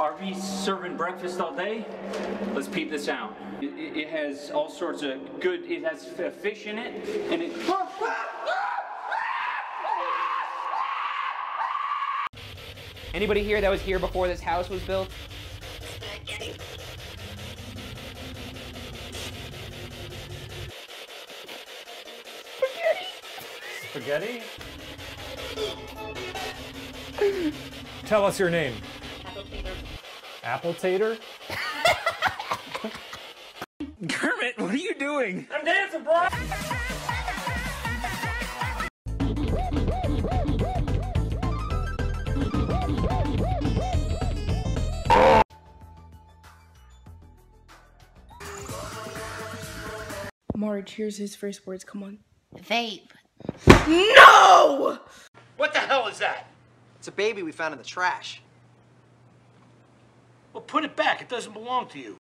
Are we serving breakfast all day? Let's peep this out. It has all sorts of good, it has fish in it, and it... Anybody here that was here before this house was built? Spaghetti? Tell us your name. Apple tater. Kermit, what are you doing? I'm dancing, bro! Marge, here's his first words, come on. Vape. No! What the hell is that? It's a baby we found in the trash. Well, put it back. It doesn't belong to you.